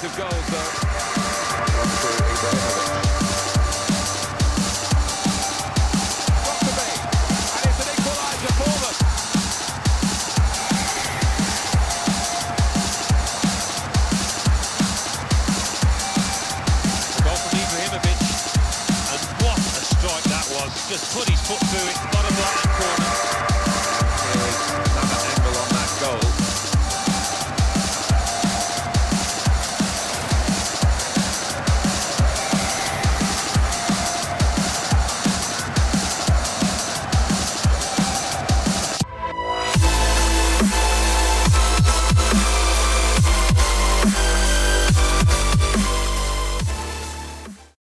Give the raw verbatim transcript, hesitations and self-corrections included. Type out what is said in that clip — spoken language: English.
of goals, though. Got to be, and it's an equaliser for them. A goal from Ibrahimovic, and what a strike that was. Just put his foot through it, bottom right-hand corner.